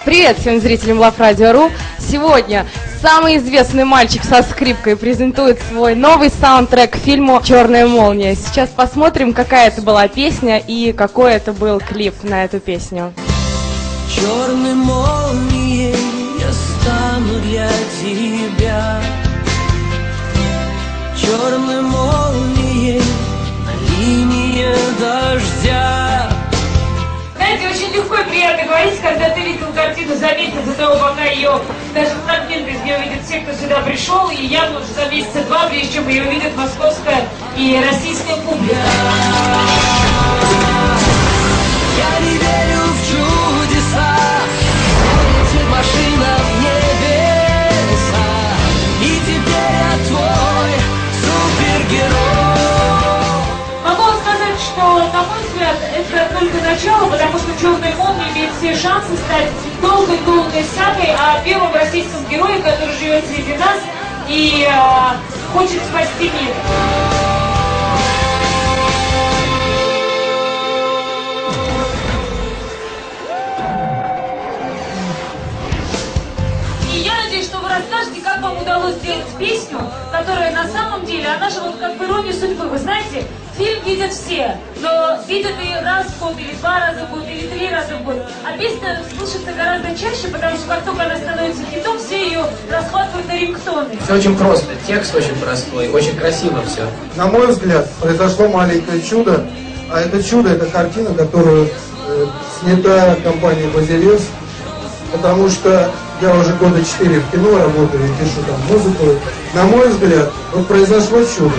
Привет всем зрителям Love Radio.ru. Сегодня самый известный мальчик со скрипкой презентует свой новый саундтрек к фильму «Черная молния». Сейчас посмотрим, какая это была песня и какой это был клип на эту песню. Черной молнией я стану для тебя, черной молнией на линии дождя. Знаете, очень легко и приятно говорить, когда ты видел картину за месяц до того, пока ее, даже фрагменты из нее видят все, кто сюда пришел, и явно уже за месяца два, прежде чем ее увидят московская и российская публика. Я не верю в чудеса, летит машина в небеса, и теперь я твой супергерой. Могу вам сказать, что, на мой взгляд, это только начало, потому что «Черная молния» имеет все шансы стать долгой-долгой сагой о первом российском герое, который живет среди нас и хочет спасти мир. И я надеюсь, что вы расскажете, как вам удалось сделать песню, которая на самом деле, она же вот как бы ирония судьбы. Вы знаете, фильм видят все, но видят ее раз в год, или 2 раза в год, или 3 раза в год. А песня слышится гораздо чаще, потому что как только она становится хитом, все ее расхватывают на рингтоны. Все очень просто, текст очень простой, очень красиво все. На мой взгляд, произошло маленькое чудо, а это чудо, это картина, которую снята компания «Базилевс», потому что я уже года 4 в кино работаю и пишу там музыку. На мой взгляд, вот произошло чудо.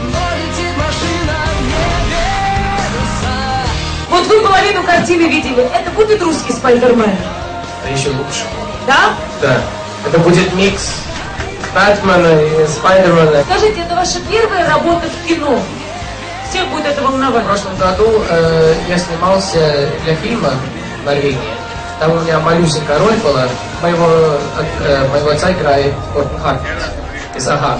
Вот вы половину картины видели. Это будет русский Спайдермен? А еще лучше. Да? Да. Это будет микс Бэтмена и Спайдермена. Скажите, это ваша первая работа в кино? Всех будет это волновать. В прошлом году я снимался для фильма в Норвегии. Там у меня малюсенькая роль была. Моего отца играет Мортен Харкет из «Ага».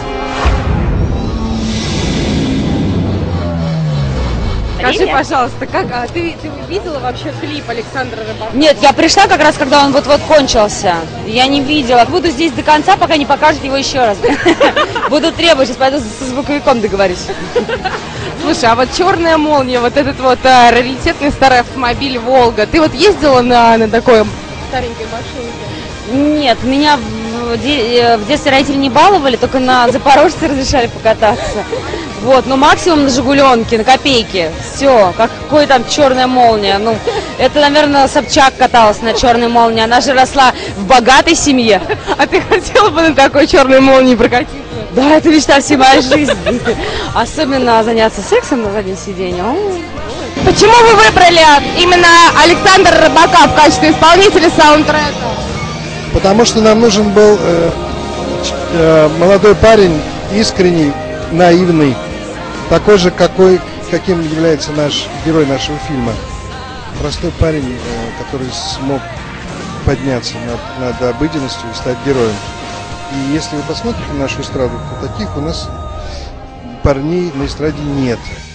Скажи, пожалуйста, как ты видела вообще клип Александра Рыбакова? Нет, я пришла как раз, когда он вот-вот кончился. Я не видела. Буду здесь до конца, пока не покажут его еще раз. Буду требовать, сейчас пойду со звуковиком договорюсь. Слушай, а вот «Черная молния», вот этот вот раритетный старый автомобиль «Волга», ты вот ездила на такой старенькой машинке? Нет, меня в детстве родители не баловали, только на Запорожце разрешали покататься. Вот, но максимум на «Жигуленке», на копейки. Все, какой там «Черная молния». Ну, это, наверное, Собчак каталась на «Черной молнии». Она же росла в богатой семье. А ты хотела бы на такой «Черной молнии» прокатиться? Да, это мечта всей моей жизни. Особенно заняться сексом на заднем сиденье. Почему вы выбрали именно Александра Рыбака в качестве исполнителя саундтрека? Потому что нам нужен был молодой парень, искренний, наивный, такой же, каким является наш герой нашего фильма. Простой парень, который смог подняться над обыденностью и стать героем. И если вы посмотрите нашу эстраду, то таких у нас парней на эстраде нет.